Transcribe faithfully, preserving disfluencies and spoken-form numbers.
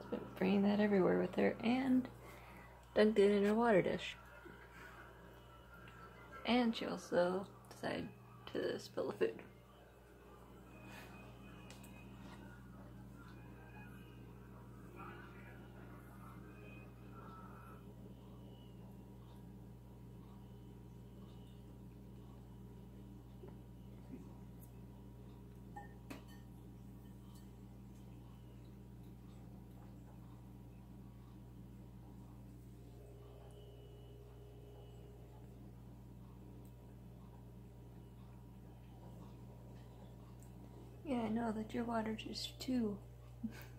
Been bringing that everywhere with her, and dunked it in her water dish. And she also decided to spill the food. Yeah, I know that your water dish too.